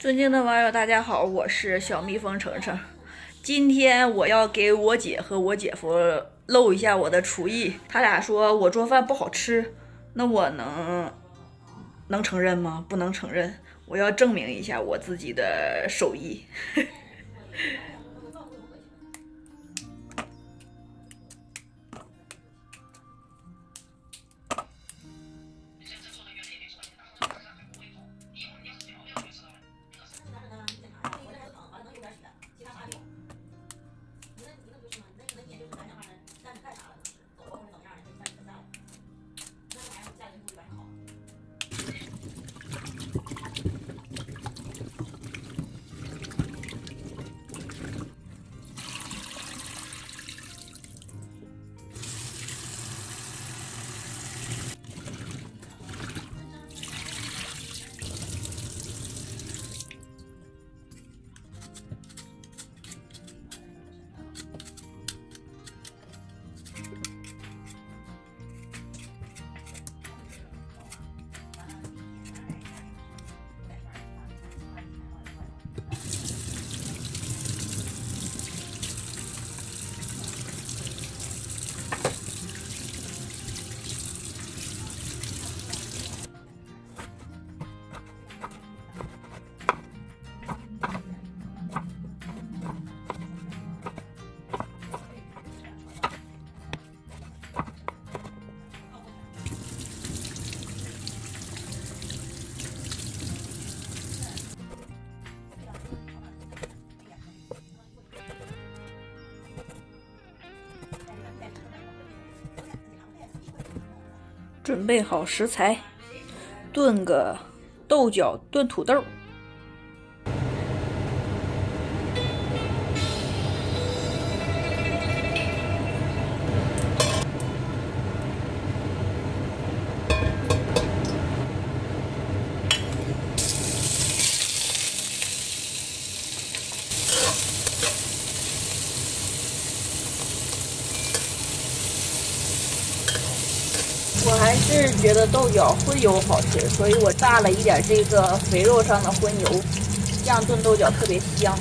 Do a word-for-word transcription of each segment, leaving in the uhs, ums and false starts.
尊敬的网友，大家好，我是小蜜蜂程程。今天我要给我姐和我姐夫露一下我的厨艺。他俩说我做饭不好吃，那我能能承认吗？不能承认。我要证明一下我自己的手艺。准备好食材，炖个豆角炖土豆。我还是觉得豆角荤油好吃，所以我炸了一点这个肥肉上的荤油，这样炖豆角特别香。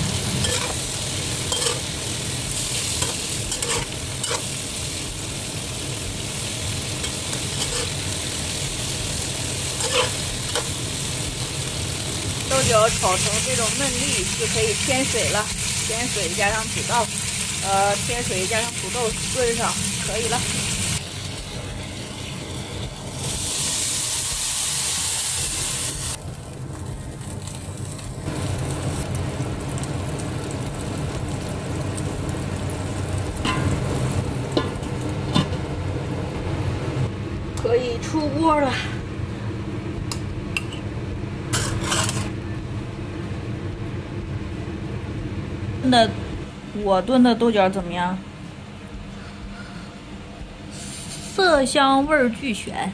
豆角炒成这种嫩粒就可以添水了，添水加上土豆，呃，添水加上土豆炖上可以了。可以出锅了。炖的，我炖的豆角怎么样？色香味俱全。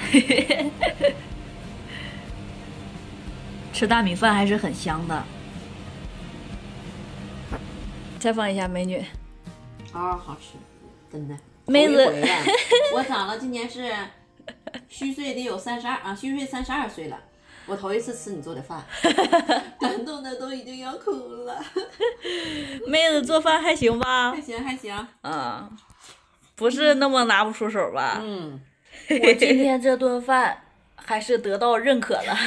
吃大米饭还是很香的。采访一下美女。 好好吃，真的。 妹子， 我长了，今年是虚岁得有三十二啊，虚岁三十二岁了。我头一次吃你做的饭，感动的都已经要哭了。 妹子做饭还行吧？ 还行还行。 嗯，不是那么拿不出手吧？ 嗯。 我今天这顿饭还是得到认可了。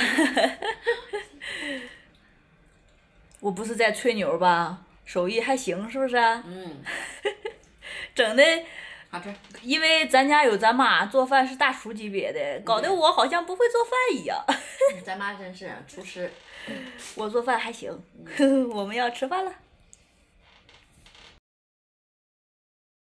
我不是在吹牛吧？手艺还行，是不是？ 嗯。 整的。 好吃， 因为咱家有咱妈做饭是大厨级别的，搞得我好像不会做饭一样。 咱妈真是厨师， 我做饭还行。我们要吃饭了。